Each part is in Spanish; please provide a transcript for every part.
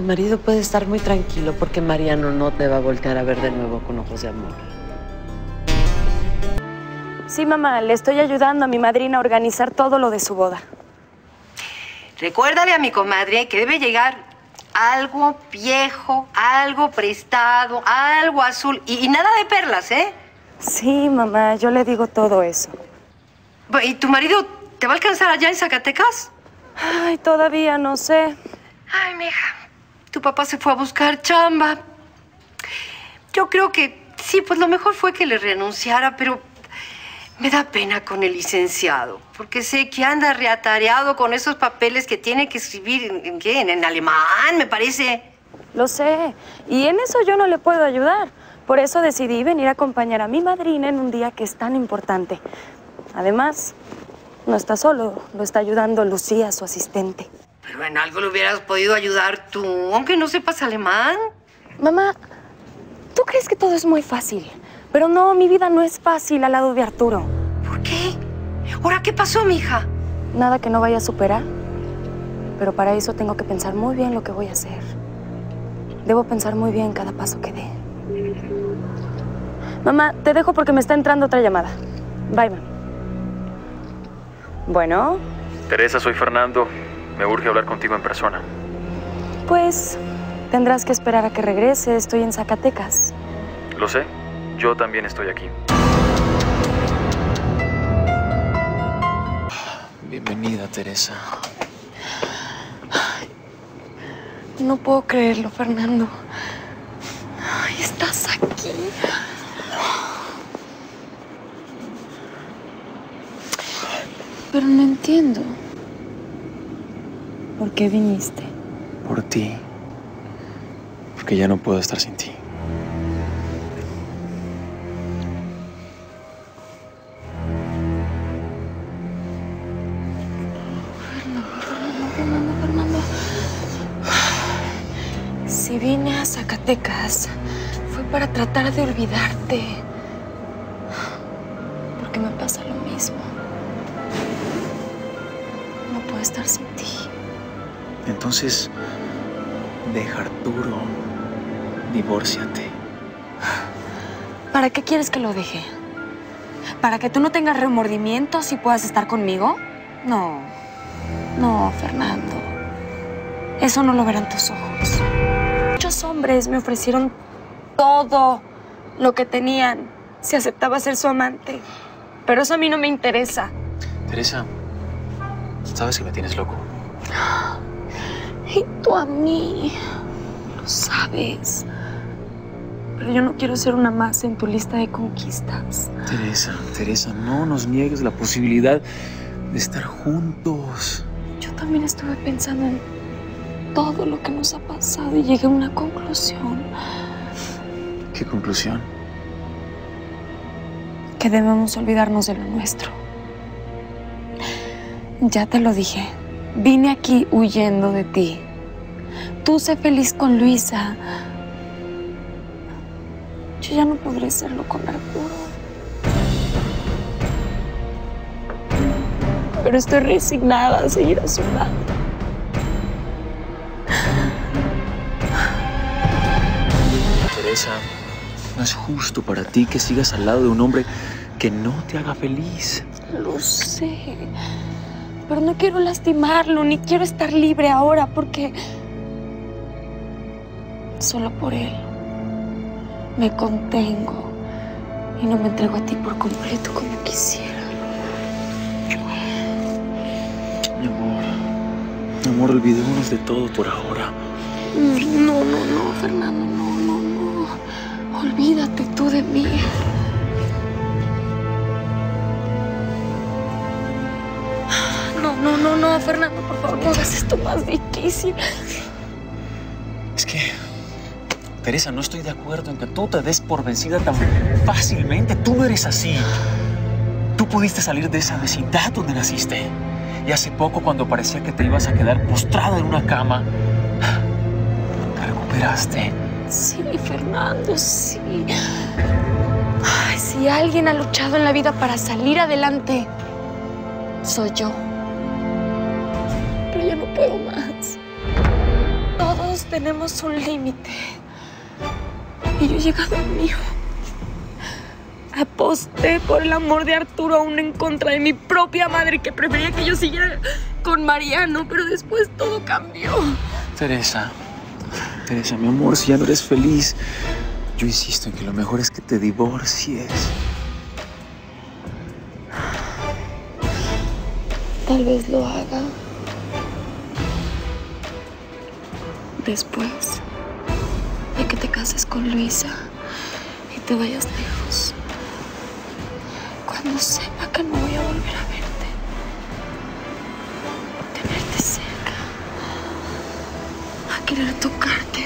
tu marido puede estar muy tranquilo porque Mariano no te va a voltear a ver de nuevo con ojos de amor. Sí, mamá, le estoy ayudando a mi madrina a organizar todo lo de su boda. Recuérdale a mi comadre que debe llegar algo viejo, algo prestado, algo azul y nada de perlas, ¿eh? Sí, mamá, yo le digo todo eso. ¿Y tu marido te va a alcanzar allá en Zacatecas? Ay, todavía no sé. Ay, mija, tu papá se fue a buscar chamba. Yo creo que sí, pues lo mejor fue que le renunciara, pero me da pena con el licenciado, porque sé que anda reatareado con esos papeles que tiene que escribir en alemán, me parece. Lo sé, y en eso yo no le puedo ayudar. Por eso decidí venir a acompañar a mi madrina en un día que es tan importante. Además, no está solo, lo está ayudando Lucía, su asistente. Pero en algo le hubieras podido ayudar tú, aunque no sepas alemán. Mamá, ¿tú crees que todo es muy fácil? Pero no, mi vida no es fácil al lado de Arturo. ¿Por qué? ¿Ahora qué pasó, mija? Nada que no vaya a superar. Pero para eso tengo que pensar muy bien lo que voy a hacer. Debo pensar muy bien cada paso que dé. Mamá, te dejo porque me está entrando otra llamada. Bye, mamá. Bueno. Teresa, soy Fernando. Me urge hablar contigo en persona. Pues tendrás que esperar a que regrese. Estoy en Zacatecas. Lo sé. Yo también estoy aquí. Bienvenida, Teresa. No puedo creerlo, Fernando. Ay, estás aquí. Pero no entiendo. ¿Por qué viniste? Por ti. Porque ya no puedo estar sin ti. Fernando. Si vine a Zacatecas, fue para tratar de olvidarte. Porque me pasa lo mismo. No puedo estar sin ti. Entonces, deja a Arturo. Divórciate. ¿Para qué quieres que lo deje? ¿Para que tú no tengas remordimientos y puedas estar conmigo? No. No, Fernando. Eso no lo verán tus ojos. Muchos hombres me ofrecieron todo lo que tenían si aceptaba ser su amante. Pero eso a mí no me interesa. Teresa, sabes que me tienes loco. Y tú a mí. Lo sabes. Pero yo no quiero ser una más en tu lista de conquistas. Teresa, no nos niegues la posibilidad de estar juntos. Yo también estuve pensando en todo lo que nos ha pasado y llegué a una conclusión. ¿Qué conclusión? Que debemos olvidarnos de lo nuestro. Ya te lo dije. Vine aquí huyendo de ti. Tú sé feliz con Luisa. Yo ya no podré serlo con Arturo. Pero estoy resignada a seguir a su lado. Teresa, no es justo para ti que sigas al lado de un hombre que no te haga feliz. Lo sé. Pero no quiero lastimarlo, ni quiero estar libre ahora porque... Solo por él me contengo y no me entrego a ti por completo como quisiera. Mi amor, olvidémonos de todo por ahora. No, Fernando, no. Olvídate tú de mí. No, Fernando, por favor, no hagas esto más difícil. Es que, Teresa, no estoy de acuerdo en que tú te des por vencida tan fácilmente. Tú no eres así. Tú pudiste salir de esa vecindad donde naciste. Y hace poco, cuando parecía que te ibas a quedar postrada en una cama, te recuperaste. Sí, Fernando, sí. Ay, si alguien ha luchado en la vida para salir adelante, soy yo. Pero ya no puedo más. Todos tenemos un límite. Y yo he llegado al mío. Aposté por el amor de Arturo aún en contra de mi propia madre, que prefería que yo siguiera con Mariano, pero después todo cambió. Teresa, mi amor, si ya no eres feliz, yo insisto en que lo mejor es que te divorcies. Tal vez lo haga. Después de que te cases con Luisa y te vayas lejos. Cuando sepa que no voy a volver a verte. Tenerte cerca. A querer tocarte.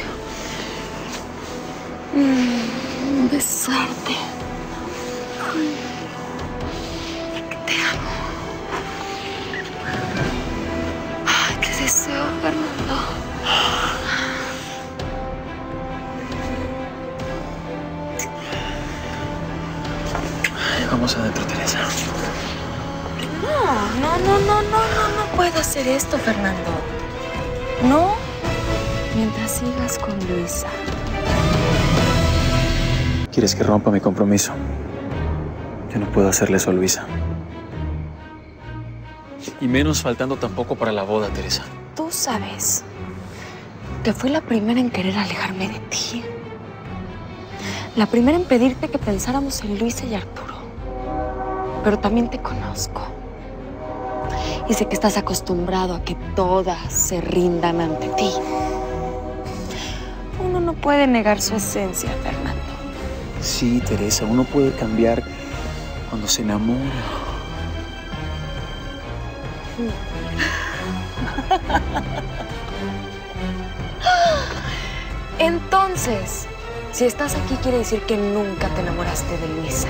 Besarte. Que te amo. Ay, te deseo, Fernando. Vamos adentro, Teresa. No puedo hacer esto, Fernando. No, mientras sigas con Luisa. ¿Quieres que rompa mi compromiso? Yo no puedo hacerle eso a Luisa. Y menos faltando tampoco para la boda, Teresa. Tú sabes que fui la primera en querer alejarme de ti. La primera en pedirte que pensáramos en Luisa y Arturo. Pero también te conozco. Y sé que estás acostumbrado a que todas se rindan ante ti. Uno no puede negar su esencia, Fernando. Sí, Teresa, uno puede cambiar cuando se enamora. Entonces, si estás aquí, quiere decir que nunca te enamoraste de Luisa.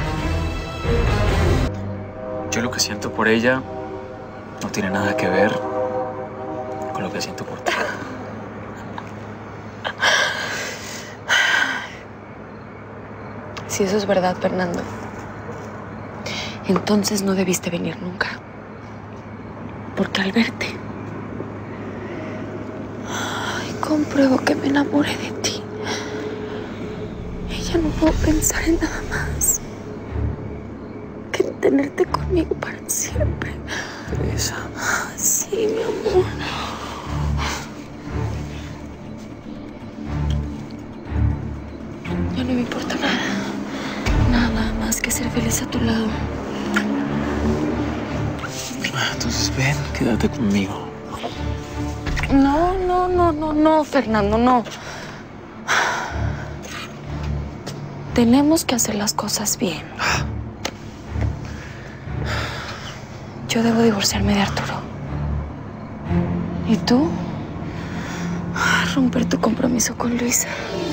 Yo lo que siento por ella no tiene nada que ver con lo que siento por ti. Si eso es verdad, Fernando, entonces no debiste venir nunca. Porque al verte, compruebo que me enamoré de ti. Y ya no puedo pensar en nada más que en tenerte conmigo para siempre. Teresa. Sí, mi amor. Ya no me importa nada. Nada más que ser feliz a tu lado. Entonces ven, quédate conmigo. No, Fernando, no. Tenemos que hacer las cosas bien. Yo debo divorciarme de Arturo. ¿Y tú? Romper tu compromiso con Luisa.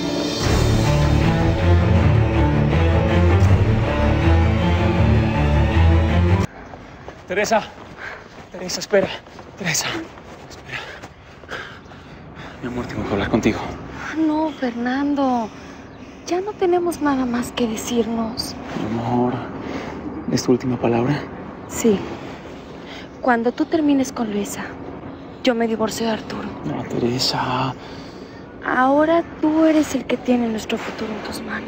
Teresa, espera. Teresa, espera. Mi amor, tengo que hablar contigo. No, Fernando. Ya no tenemos nada más que decirnos. Mi amor, ¿es tu última palabra? Sí. Cuando tú termines con Luisa, yo me divorcio de Arturo. No, Teresa. Ahora tú eres el que tiene nuestro futuro en tus manos.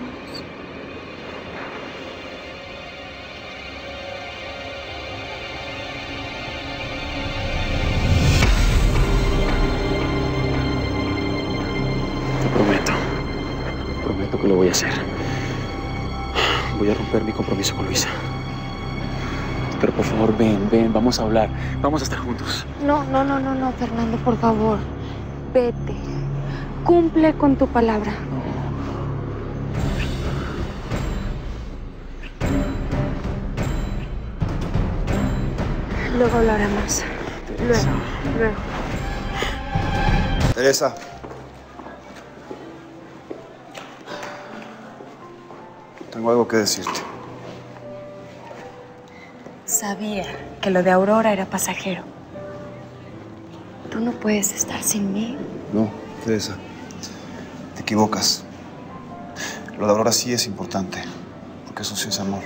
Prometo que lo voy a hacer. Voy a romper mi compromiso con Luisa. Pero por favor, ven, vamos a hablar. Vamos a estar juntos. No, Fernando, por favor. Vete. Cumple con tu palabra. Luego hablaremos. Luego. Teresa. Tengo algo que decirte. Sabía que lo de Aurora era pasajero. Tú no puedes estar sin mí. No, Teresa. Te equivocas. Lo de Aurora sí es importante, porque eso sí es amor.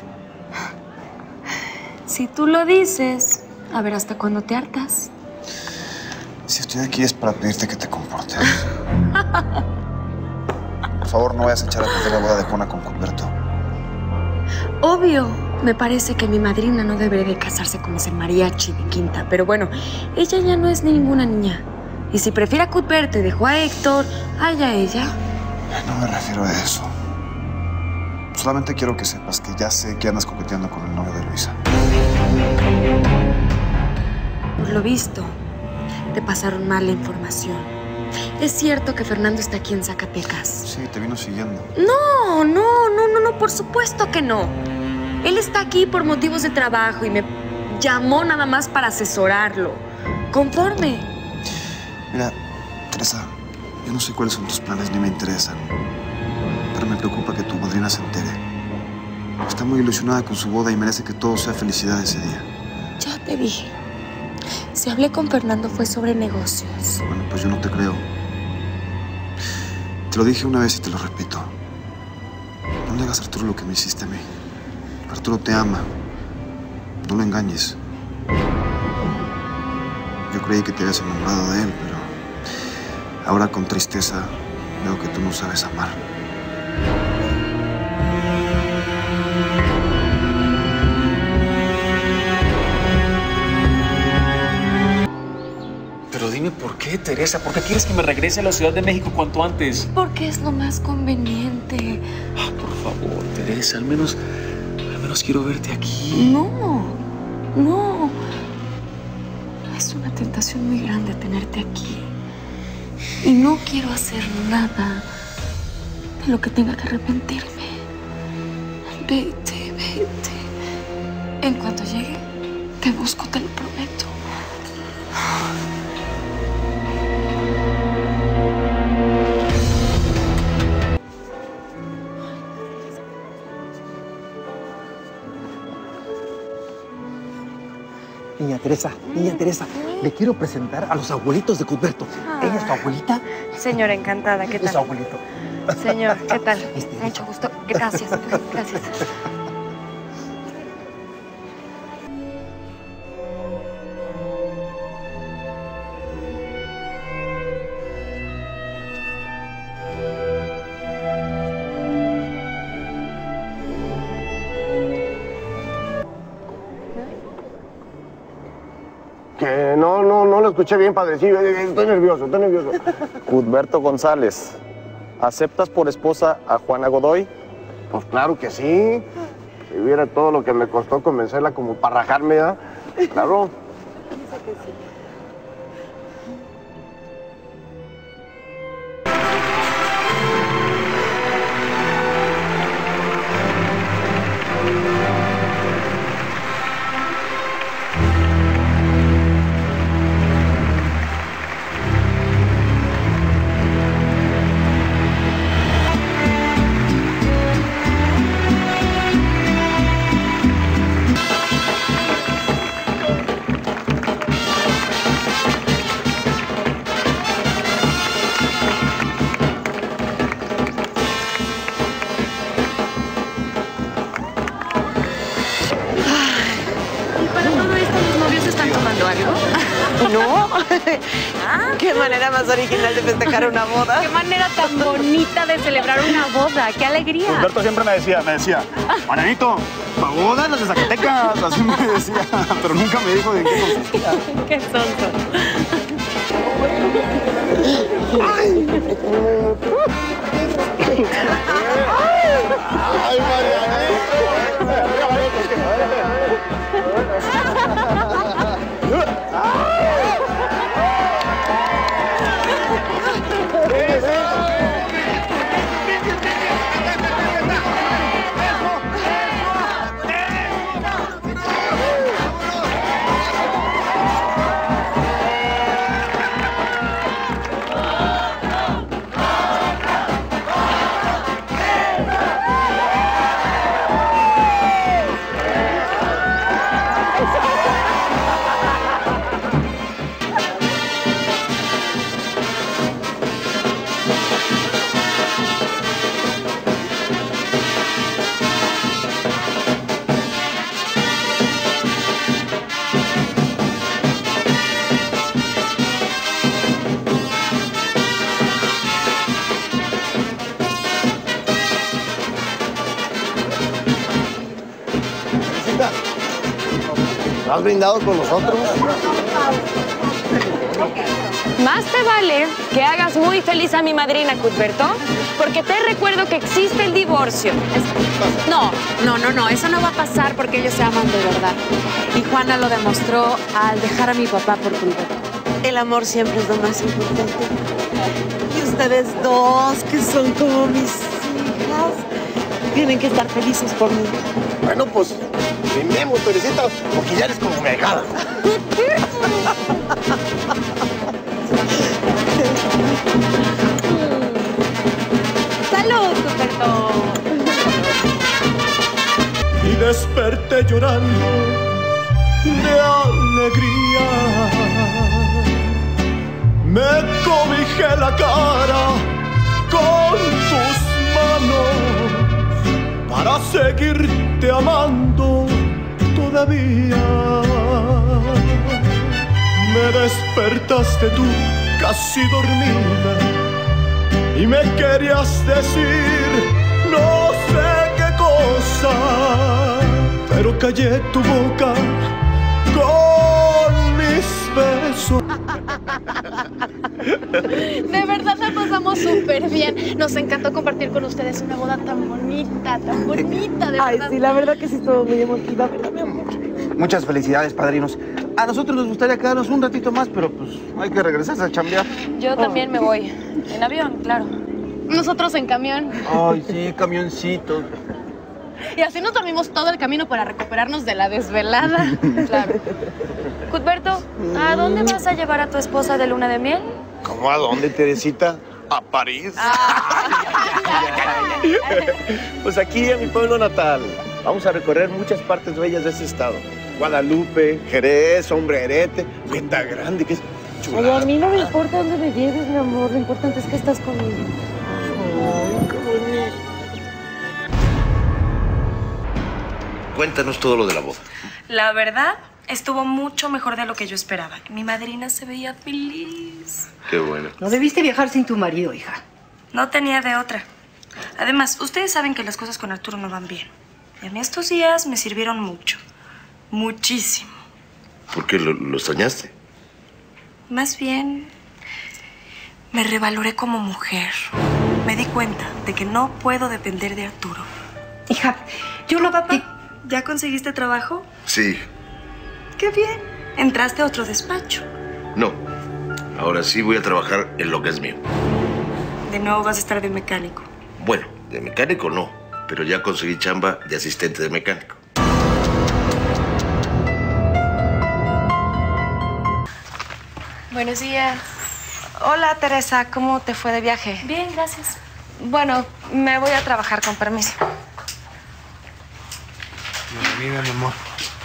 Si tú lo dices, a ver hasta cuándo te hartas. Si estoy aquí es para pedirte que te comportes. Por favor, no vayas a echar a perder la boda de Juana con Cuthberto. Obvio. Me parece que mi madrina no debería de casarse con ese mariachi de quinta. Pero bueno, ella ya no es ninguna niña. Y si prefiere a Cuthberto y dejó a Héctor, allá ella. No me refiero a eso. Solamente quiero que sepas que ya sé que andas coqueteando con el novio de Luisa. Por lo visto, te pasaron mal la información. Es cierto que Fernando está aquí en Zacatecas. Sí, te vino siguiendo. No, por supuesto que no. Él está aquí por motivos de trabajo y me llamó nada más para asesorarlo. Conforme. Mira, Teresa, yo no sé cuáles son tus planes ni me interesan. Pero me preocupa que tu madrina se entere. Está muy ilusionada con su boda y merece que todo sea felicidad ese día. Ya te dije. Si hablé con Fernando fue sobre negocios. Bueno, pues yo no te creo. Te lo dije una vez y te lo repito. No le hagas a Arturo lo que me hiciste a mí. Arturo te ama. No lo engañes. Yo creí que te habías enamorado de él, pero ahora con tristeza veo que tú no sabes amar. Pero dime por qué, Teresa. ¿Por qué quieres que me regrese a la Ciudad de México cuanto antes? Porque es lo más conveniente. Ah, por favor, Teresa, al menos quiero verte aquí. No. Es una tentación muy grande tenerte aquí. Y no quiero hacer nada de lo que tenga que arrepentirme. Vete. En cuanto llegue, te busco, te lo prometo. Niña Teresa, le quiero presentar a los abuelitos de Cuthberto. Ella es tu abuelita. Señora, encantada, ¿qué Es su tal? abuelito. Señor, ¿qué tal? Mucho gusto. Gracias. Que no lo escuché bien, padrecillo. Estoy nervioso. Cuthberto González, ¿aceptas por esposa a Juana Godoy? Pues claro que sí. Si viera todo lo que me costó convencerla como para rajarme, ¿verdad? Claro. No. Qué manera más original de festejar una boda. Qué manera tan bonita de celebrar una boda. ¡Qué alegría! Cuthberto siempre me decía, Marianito, pa' bodas las de Zacatecas, así me decía, pero nunca me dijo de qué consistía. ¡Qué sonso! ¡Ay, Marianito! ¿No has brindado con nosotros? Más te vale que hagas muy feliz a mi madrina, Cuthberto, porque te recuerdo que existe el divorcio. No, eso no va a pasar porque ellos se aman de verdad. Y Juana lo demostró al dejar a mi papá por Cuthberto. El amor siempre es lo más importante. Y ustedes dos, que son como mis hijas, tienen que estar felices por mí. Bueno, pues, brindemos, Teresita, porque ya eres como mi ahijada. ¡Salud, Cuthberto! Y desperté llorando de alegría. Me cobijé la cara con tus manos para seguirte amando todavía. Me despertaste tú casi dormida y me querías decir no sé qué cosa, pero callé tu boca con mis besos. De verdad la pasamos súper bien. Nos encantó compartir con ustedes una boda tan bonita, de verdad. Ay, sí, la verdad que sí estuvo muy emotiva, ¿verdad, mi amor? Muchas felicidades, padrinos. A nosotros nos gustaría quedarnos un ratito más, pero pues hay que regresarse a chambear. Yo también me voy. En avión, claro. Nosotros en camión. Ay, sí, camioncito. Y así nos dormimos todo el camino para recuperarnos de la desvelada. Claro. Cuthberto, ¿a dónde vas a llevar a tu esposa de luna de miel? ¿Cómo a dónde, Teresita? ¿A París? Pues aquí, a mi pueblo natal. Vamos a recorrer muchas partes bellas de ese estado. Guadalupe, Jerez, Sombrerete, Cuenta Grande, que es chulada. Ay, a mí no me importa dónde me lleves, mi amor. Lo importante es que estás conmigo. Ay, qué bonito. Cuéntanos todo lo de la boda. La verdad, estuvo mucho mejor de lo que yo esperaba. Mi madrina se veía feliz. Qué bueno. No debiste viajar sin tu marido, hija. No tenía de otra. Además, ustedes saben que las cosas con Arturo no van bien. Y a mí estos días me sirvieron mucho. Muchísimo. ¿Por qué lo extrañaste? Más bien, me revaloré como mujer. Me di cuenta de que no puedo depender de Arturo. Hija, yo lo... Papá, ¿ya conseguiste trabajo? Sí. ¡Qué bien! ¿Entraste a otro despacho? No. Ahora sí voy a trabajar en lo que es mío. De nuevo vas a estar de mecánico. Bueno, de mecánico no, pero ya conseguí chamba de asistente de mecánico. Buenos días. Hola, Teresa. ¿Cómo te fue de viaje? Bien, gracias. Bueno, me voy a trabajar, con permiso. Bienvenida, mi amor.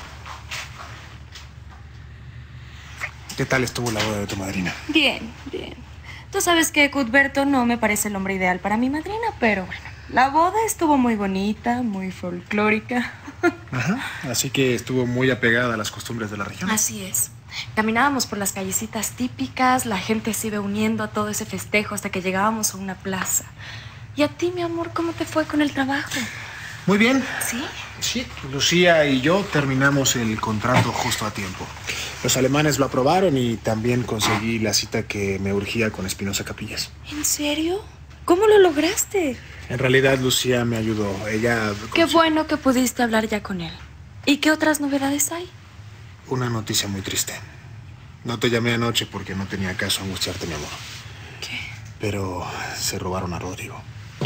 ¿Qué tal estuvo la boda de tu madrina? Bien, bien. Tú sabes que Cuthberto no me parece el hombre ideal para mi madrina, pero bueno, la boda estuvo muy bonita, muy folclórica. Ajá. Así que estuvo muy apegada a las costumbres de la región. Así es. Caminábamos por las callecitas típicas, la gente se iba uniendo a todo ese festejo hasta que llegábamos a una plaza. ¿Y a ti, mi amor, cómo te fue con el trabajo? Muy bien. ¿Sí? Sí, Lucía y yo terminamos el contrato justo a tiempo. Los alemanes lo aprobaron y también conseguí la cita que me urgía con Espinosa Capillas. ¿En serio? ¿Cómo lo lograste? En realidad, Lucía me ayudó. Ella... Qué bueno que pudiste hablar ya con él. ¿Y qué otras novedades hay? Una noticia muy triste. No te llamé anoche porque no tenía caso angustiarte, mi amor. ¿Qué? Pero se robaron a Rodrigo.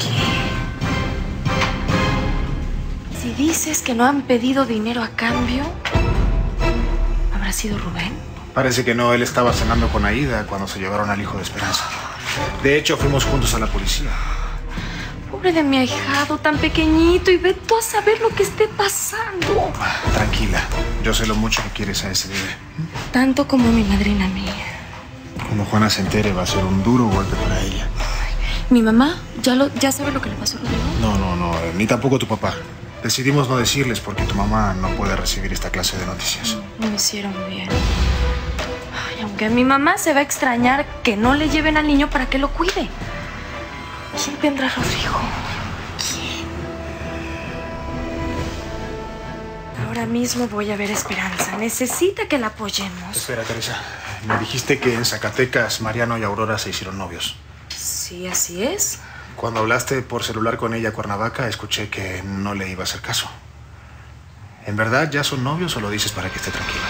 Si dices que no han pedido dinero a cambio, ¿habrá sido Rubén? Parece que no. Él estaba cenando con Aida cuando se llevaron al hijo de Esperanza. De hecho, fuimos juntos a la policía. Pobre de mi ahijado, tan pequeñito, y ve tú a saber lo que esté pasando. Tranquila. Yo sé lo mucho que quieres a ese bebé. Tanto como mi madrina mía. Cuando Juana se entere, va a ser un duro golpe para ella. ¿Mi mamá ya sabe lo que le pasó a Rodrigo? No, ni tampoco tu papá. Decidimos no decirles porque tu mamá no puede recibir esta clase de noticias. No me hicieron bien. Ay, aunque mi mamá se va a extrañar que no le lleven al niño para que lo cuide. ¿Quién tendrá a Rodrigo? ¿Quién? Ahora mismo voy a ver a Esperanza. Necesita que la apoyemos. Espera, Teresa. Me dijiste que en Zacatecas Mariano y Aurora se hicieron novios. Sí, así es. Cuando hablaste por celular con ella a Cuernavaca, escuché que no le iba a hacer caso. ¿En verdad ya son novios o lo dices para que esté tranquila?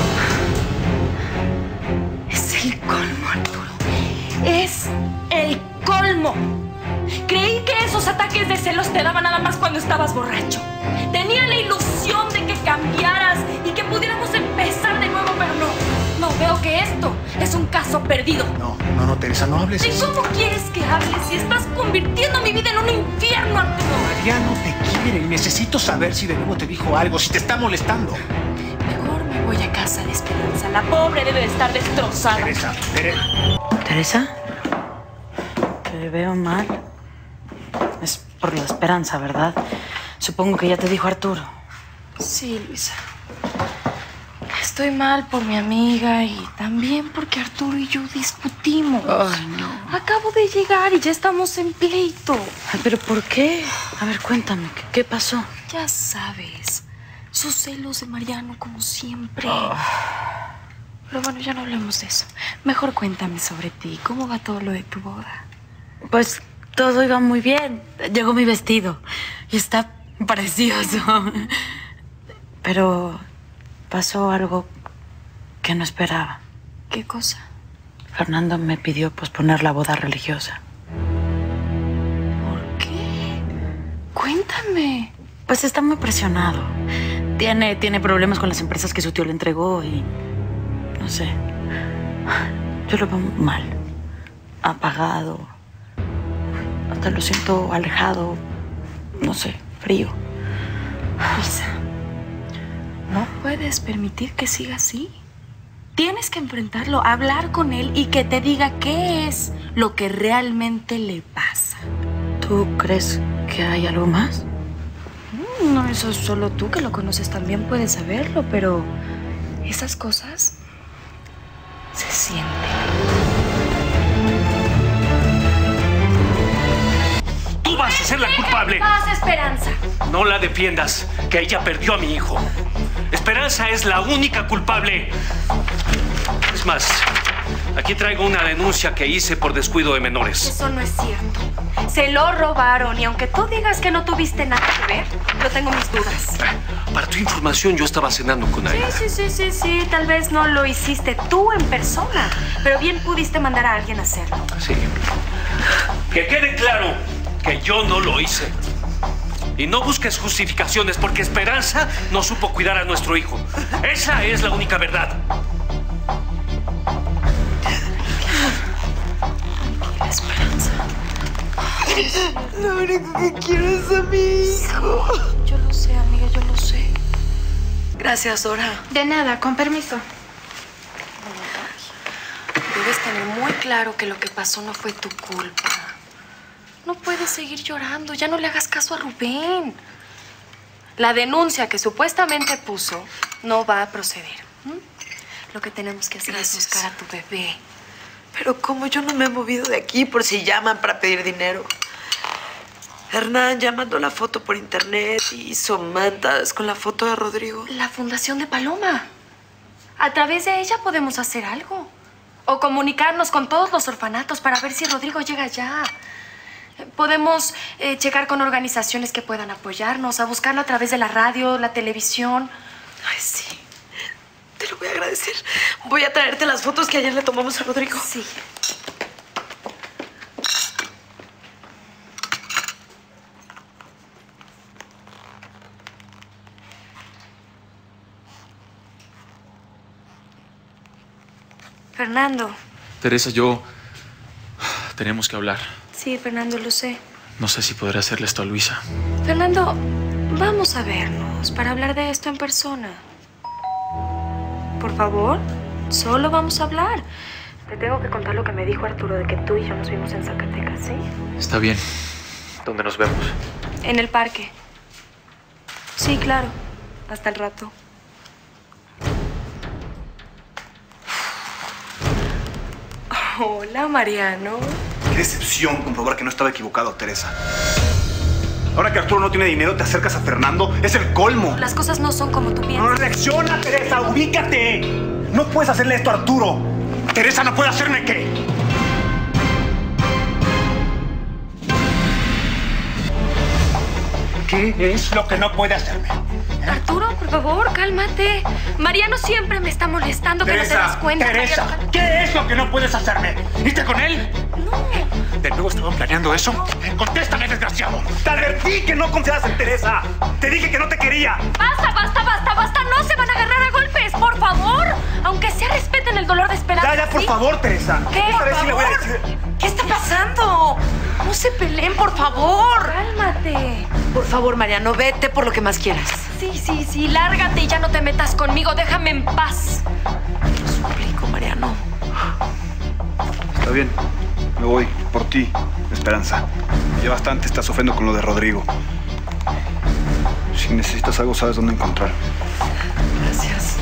Es el colmo, Arturo. Es el colmo. Creí que esos ataques de celos te daban nada más cuando estabas borracho. Tenía la ilusión de que cambiaras y que pudiéramos empezar de nuevo, pero no. No, veo que esto es un caso perdido. No, Teresa, no hables ¿Y así. cómo quieres que hable si estás convirtiendo mi vida en un infierno, Arturo? Mariano te quiere y necesito saber si de nuevo te dijo algo, si te está molestando. Mejor me voy a casa de Esperanza. La pobre debe de estar destrozada. ¿Teresa? Te veo mal. Es por la Esperanza, ¿verdad? Supongo que ya te dijo Arturo. Sí, Luisa. Estoy mal por mi amiga y también porque Arturo y yo discutimos. Ay, no. Acabo de llegar y ya estamos en pleito. Ay, ¿pero por qué? A ver, cuéntame, ¿qué pasó? Ya sabes, sus celos de Mariano como siempre. Pero bueno, ya no hablemos de eso. Mejor cuéntame sobre ti. ¿Cómo va todo lo de tu boda? Pues todo iba muy bien. Llegó mi vestido y está precioso. Pero pasó algo que no esperaba. ¿Qué cosa? Fernando me pidió posponer la boda religiosa. ¿Por qué? Cuéntame. Pues está muy presionado. Tiene problemas con las empresas que su tío le entregó y... no sé. Yo lo veo mal. Apagado. Hasta lo siento alejado. No sé, frío. Luisa, no puedes permitir que siga así. Tienes que enfrentarlo, hablar con él y que te diga qué es lo que realmente le pasa. ¿Tú crees que hay algo más? No, eso solo tú que lo conoces también puedes saberlo, pero esas cosas se sienten. ¡Tú vas a ser la culpable! ¿Qué pasa, Esperanza? No la defiendas, que ella perdió a mi hijo. Esperanza es la única culpable. Es más, aquí traigo una denuncia que hice por descuido de menores. Eso no es cierto. Se lo robaron y aunque tú digas que no tuviste nada que ver, yo tengo mis dudas. Para tu información, yo estaba cenando con Aida. Sí. Tal vez no lo hiciste tú en persona, pero bien pudiste mandar a alguien a hacerlo. Sí. Que quede claro que yo no lo hice. Y no busques justificaciones porque Esperanza no supo cuidar a nuestro hijo. Esa es la única verdad. Tranquila, Esperanza. Lo único que quiero es a mi hijo. Yo lo sé, amiga, yo lo sé. Gracias, Dora. De nada, con permiso. Debes tener muy claro que lo que pasó no fue tu culpa. No puedes seguir llorando. Ya no le hagas caso a Rubén. La denuncia que supuestamente puso no va a proceder. Lo que tenemos que hacer es buscar a tu bebé. Pero como yo no me he movido de aquí por si llaman para pedir dinero. Hernán ya mandó la foto por internet y hizo mantas con la foto de Rodrigo. La Fundación de Paloma. A través de ella podemos hacer algo. O comunicarnos con todos los orfanatos para ver si Rodrigo llega allá. Podemos checar con organizaciones que puedan apoyarnos, a buscarlo a través de la radio, la televisión. Ay, sí. Te lo voy a agradecer. Voy a traerte las fotos que ayer le tomamos a Rodrigo. Sí. Fernando. Teresa, tenemos que hablar. Sí, Fernando, lo sé. No sé si podré hacerle esto a Luisa. Fernando, vamos a vernos para hablar de esto en persona. Por favor, solo vamos a hablar. Te tengo que contar lo que me dijo Arturo de que tú y yo nos vimos en Zacatecas, ¿sí? Está bien. ¿Dónde nos vemos? En el parque. Sí, claro. Hasta el rato. Hola, Mariano. Qué decepción comprobar que no estaba equivocado, Teresa. Ahora que Arturo no tiene dinero, te acercas a Fernando. Es el colmo. Las cosas no son como tú piensas. No, reacciona, Teresa, ubícate. No puedes hacerle esto a Arturo. Teresa no puede hacerme qué. ¿Qué es lo que no puede hacerme? Arturo, por favor, cálmate. Mariano siempre me está molestando, que no te das cuenta. Teresa, ¿qué es lo que no puedes hacerme? ¿Irte con él? No. ¿De nuevo estaban planeando eso? ¡Contéstame, desgraciado! ¡Te advertí que no confiabas en Teresa! ¡Te dije que no te quería! ¡Basta, basta, basta, basta! ¡No se van a agarrar a golpes, por favor! Aunque sea, respeten el dolor de Esperanza. Ya, por ¿sí? favor, Teresa. ¿Qué? Esta vez sí le voy a decir. ¿Qué está pasando? No se peleen, por favor. Cálmate. Por favor, Mariano, vete por lo que más quieras. Sí, lárgate y ya no te metas conmigo. Déjame en paz. Te lo suplico, Mariano. Está bien. Me voy por ti, Esperanza. Ya bastante estás sufriendo con lo de Rodrigo. Si necesitas algo, sabes dónde encontrar. Gracias.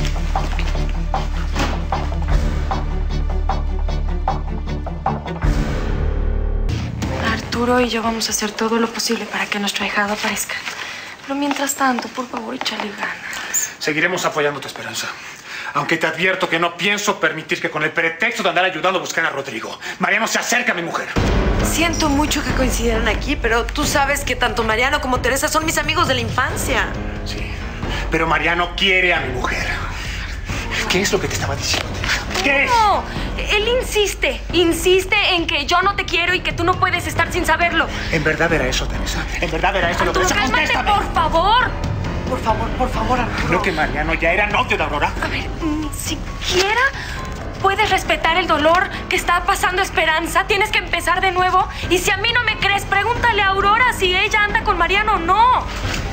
Arturo y yo vamos a hacer todo lo posible para que nuestro ahijado aparezca. Pero mientras tanto, por favor, échale ganas. Seguiremos apoyando tu Esperanza. Aunque te advierto que no pienso permitir que con el pretexto de andar ayudando a buscar a Rodrigo, Mariano se acerque a mi mujer. Siento mucho que coincidieran aquí, pero tú sabes que tanto Mariano como Teresa son mis amigos de la infancia. Sí, pero Mariano quiere a mi mujer. ¿Qué es lo que te estaba diciendo, Teresa? ¿Qué? No, él insiste en que yo no te quiero y que tú no puedes estar sin saberlo. ¿En verdad era eso, Teresa? ¿En verdad era eso lo que Arturo, Teresa? cálmate, ¡Contéstame! por favor, ¿No que Mariano ya era novio de Aurora? A ver, ni siquiera puedes respetar el dolor que está pasando Esperanza. Tienes que empezar de nuevo. Y si a mí no me crees, pregúntale a Aurora si ella anda con Mariano o no.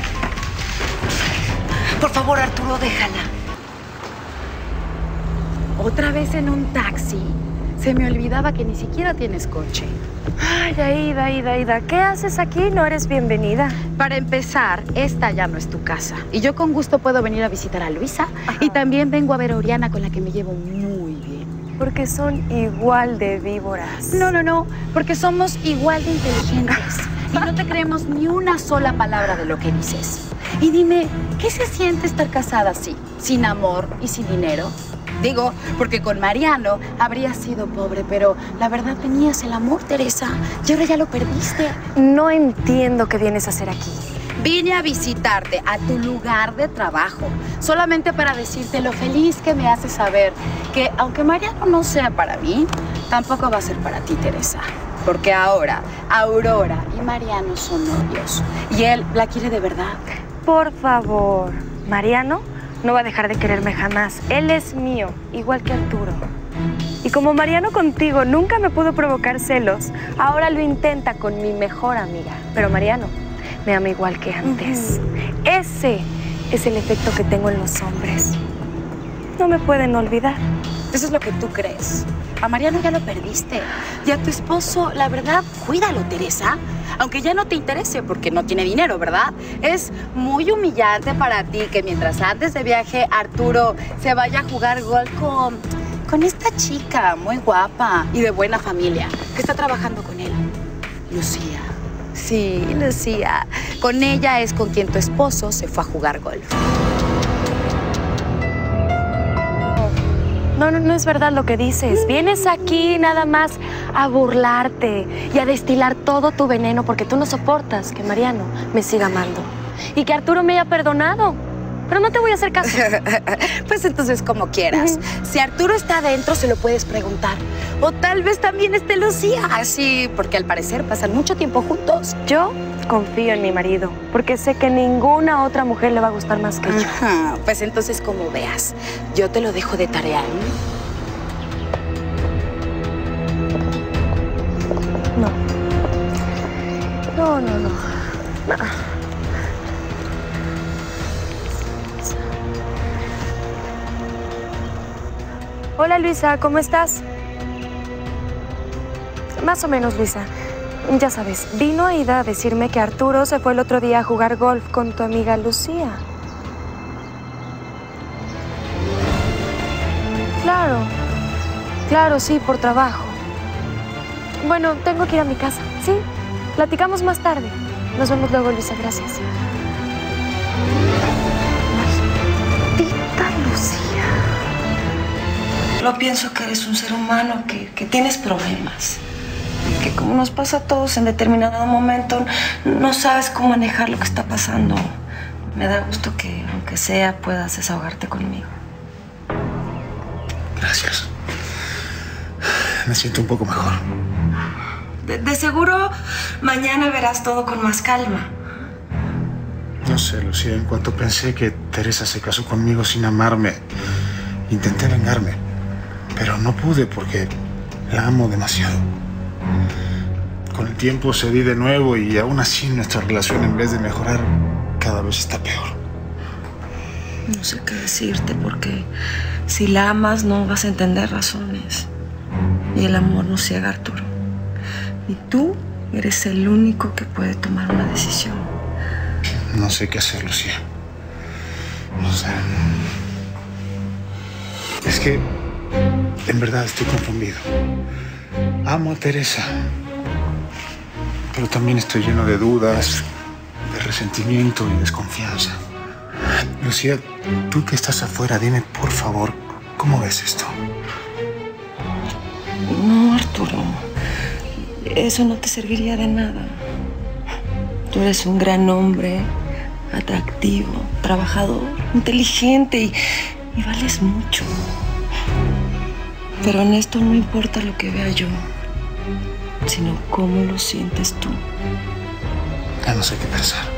Por favor, Arturo, déjala. Otra vez en un taxi. Se me olvidaba que ni siquiera tienes coche. Ay, Aida, ¿qué haces aquí? No eres bienvenida. Para empezar, esta ya no es tu casa. Y yo con gusto puedo venir a visitar a Luisa. Ajá. Y también vengo a ver a Oriana, con la que me llevo muy bien. Porque son igual de víboras. No, porque somos igual de inteligentes. Y no te creemos ni una sola palabra de lo que dices. Y dime, ¿qué se siente estar casada así? Sin amor y sin dinero. Digo, porque con Mariano habrías sido pobre, pero la verdad tenías el amor, Teresa. Y ahora ya lo perdiste. No entiendo qué vienes a hacer aquí. Vine a visitarte a tu lugar de trabajo, solamente para decirte lo feliz que me hace saber que, aunque Mariano no sea para mí, tampoco va a ser para ti, Teresa. Porque ahora Aurora y Mariano son novios. Y él la quiere de verdad. Por favor, Mariano no va a dejar de quererme jamás. Él es mío, igual que Arturo. Y como Mariano contigo nunca me pudo provocar celos, ahora lo intenta con mi mejor amiga. Pero Mariano me ama igual que antes. Ese es el efecto que tengo en los hombres. No me pueden olvidar. Eso es lo que tú crees. A Mariano ya lo perdiste. Y a tu esposo, la verdad, cuídalo, Teresa. Aunque ya no te interese porque no tiene dinero, ¿verdad? Es muy humillante para ti que mientras andes de viaje, Arturo se vaya a jugar golf con esta chica muy guapa y de buena familia que está trabajando con él. Lucía. Sí, Lucía. Con ella es con quien tu esposo se fue a jugar golf. No es verdad lo que dices. Vienes aquí nada más a burlarte y a destilar todo tu veneno porque tú no soportas que Mariano me siga amando y que Arturo me haya perdonado. Pero no te voy a hacer caso. Pues entonces como quieras. Si Arturo está adentro, se lo puedes preguntar. O tal vez también esté Lucía. Así, porque al parecer pasan mucho tiempo juntos. Yo confío en mi marido, porque sé que ninguna otra mujer le va a gustar más que yo. Ajá, pues entonces como veas. Yo te lo dejo de tarea. No. Hola, Luisa, ¿cómo estás? Más o menos, Luisa. Ya sabes, vino Aida a decirme que Arturo se fue el otro día a jugar golf con tu amiga Lucía. Claro, sí, por trabajo. Bueno, tengo que ir a mi casa, ¿sí? Platicamos más tarde. Nos vemos luego, Luisa. Gracias. Maldita Lucía. Lo pienso que eres un ser humano, que tienes problemas. Que como nos pasa a todos en determinado momento, no sabes cómo manejar lo que está pasando. Me da gusto que, aunque sea, puedas desahogarte conmigo. Gracias. Me siento un poco mejor. De seguro, mañana verás todo con más calma. No sé, Lucía, en cuanto pensé que Teresa se casó conmigo sin amarme, intenté vengarme. Pero no pude porque la amo demasiado. Con el tiempo cedí de nuevo y aún así nuestra relación, en vez de mejorar, cada vez está peor. No sé qué decirte porque si la amas no vas a entender razones. Y el amor no ciega, Arturo. Y tú eres el único que puede tomar una decisión. No sé qué hacer, Lucía. No sé. Es que en verdad estoy confundido. Amo a Teresa, pero también estoy lleno de dudas, de resentimiento y desconfianza. Lucía, tú que estás afuera, dime por favor, ¿cómo ves esto? No, Arturo. Eso no te serviría de nada. Tú eres un gran hombre, atractivo, trabajador, inteligente y vales mucho. Pero en esto no importa lo que vea yo, sino cómo lo sientes tú. Ya no sé qué pensar.